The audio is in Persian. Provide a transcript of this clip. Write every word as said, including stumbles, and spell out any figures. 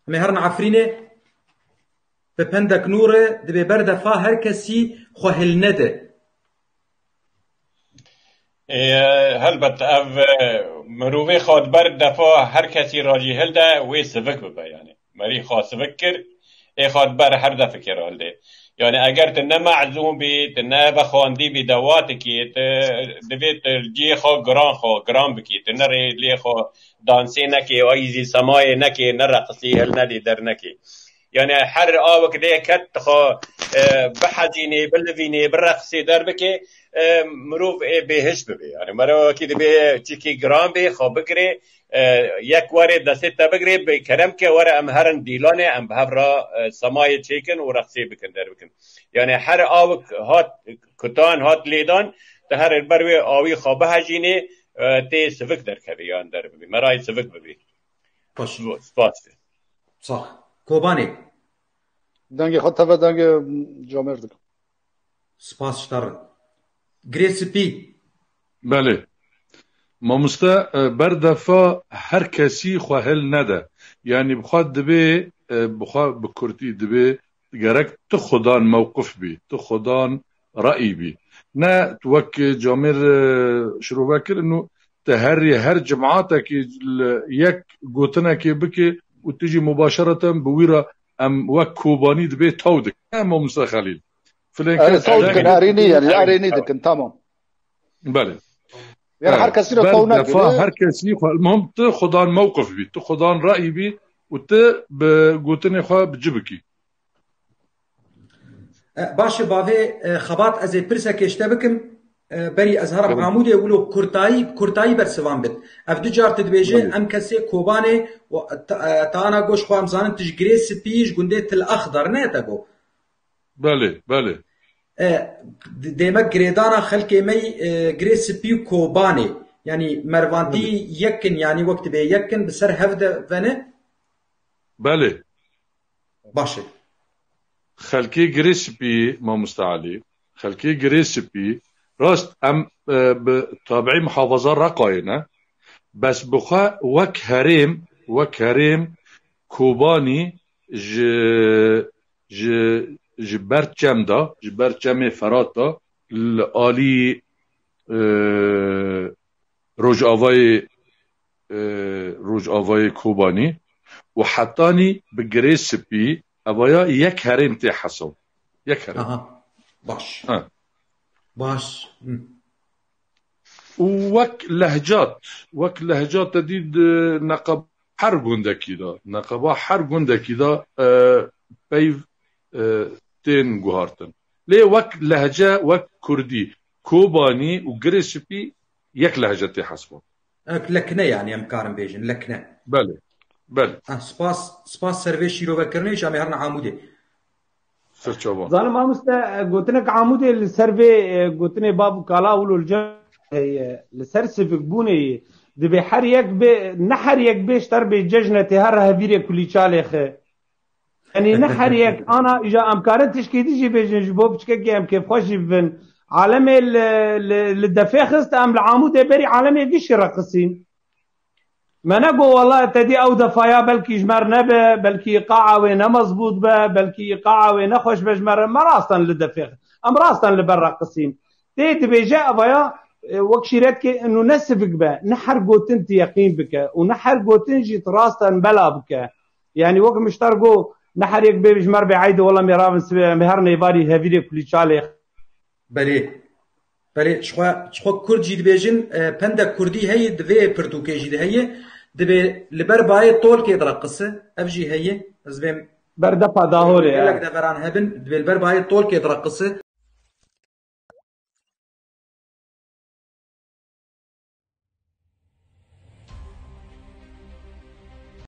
مهرنا عفرينه بپندك نوره دبي بردفا هر كسي خوهل نده هلبت اف مروفي خود بر دفا هر کسی راجی هل ده وی سفک ببه یعنی مری خواه سفک کر ای خود بر هر دفع کرال ده یعنی اگر تنه معزوم بی تنه بخواندی بی دوات کی دویت جی خواه گران خواه گران بکی تنه لی خواه دانسی نکی آیزی سمای نکی نرقصی هل ندی در نکی يعني حر آوك ده كت خو بحزيني بلفيني برقصي دربكي مروف بهش ببي يعني مرو كده بي تشيكي جرام بي خو بكري يك وري دسته بكري بكرمك ورا امهرن ديلانه ام بهرا سماي تشيكن ورقصي بكن دربكن يعني حر آوك هات كتان هات ليدان تهر البروي آوي خو بهجيني تي سفك دركبيان دربي مراي سفك ببي خوش سپاس صح كوباني دنگ خود تفا دنگ جامر دکم سپاس شتر گریس بی بله مامستا بردفا هر کسی خوهل نده یعنی بخواد دبی بخواد بکرتی دبی گرک تو خدان موقف بی تو خدان رأی بی نه توک جامر شروع بکر انه تهری هر جماعتك یک گوتنا که بکی و تجي مباشرة بويرة ام وك كوباني دبي تودك ما موسى خليل فلان تودك اريني يعني اريني دكن تمام بله يعني هر كسي تونك هر كسي المهم ت خدان موقف بي ت خدان راي بي وت بقوتني خو بجبكي باشه باوه خبات از پرسه کشته بکم بری ازهرم عمود يقولوا كرتاي كرتاي برسوان بت اف دو جار تدبيجه ام كسي كوباني تانا گوش خوام زانن تجري سبيج گندت الاخضر نتاگو بله بله ديما گريدانا خلكي مي گري سبي كوباني يعني مروانتي يكن يعني وقت بي يكن بسر هفده فنه بله باشه خلكي گري سبي ما مستعلي خلكي گري سبي راست ام بطابعي محافظة رقاينة بس بخا وك هريم وك هريم كوباني ج ج جبرت جمدا جبرت جمع فراتا الآلي روج آوای روج آوای كوباني وحطاني بجريس بي أبايا يك هريم تحسب يك هريم اها باش أه. باش وك لهجات وك لهجات تديد نقب حر گندکی دا نقبا حر گندکی دا پیو تین گوهارتن لی وك لهجه وك كردي كوباني وگريسبي يك لهجه تحسبه لكنه يعني امكارم بيجن لكنه بله بله اه سپاس سپاس سرویشی رو بکرنه شامی هرنا عموده سرچوبان ظالم امستا قلتنك عمودي السرفي قلتني باب كالا ولو الجو السرسفك بوني دبي حريك بي نحريك بيش تربي ججنة هرها بيري كلي شالخ يعني نحريك انا اجا امكارن تشكي تيجي بيجن جبوب تشكي ام كيف خوش بن عالمي للدفاخست ام العمود بري عالمي فيش رقصين ما نقول والله تدي او دفايا بلكي جمر نبه بلكي قاعه وين مزبوط به بلكي قاعه وين خوش بجمر ما راستن للدفاخ ام راستن لبرقصين تي تبي جاء بيا وكشيرتك انه نسفك به نحر قوتن يقين بك ونحر قوتن جيت راستن بلا بك يعني وقت مشترقو نحر يك بجمر بعيد والله ميرافن مهرني باري هفيدي كل شالخ بله بله شخوا شخوا كرد جيد بيجن بندا كردي هي دبي برتوكي جيد هي دبي لبر باي طول كي درقصه افجي هي زبم بردا داهوري لك دبران هبن دبي لبر باي طول كي درقصه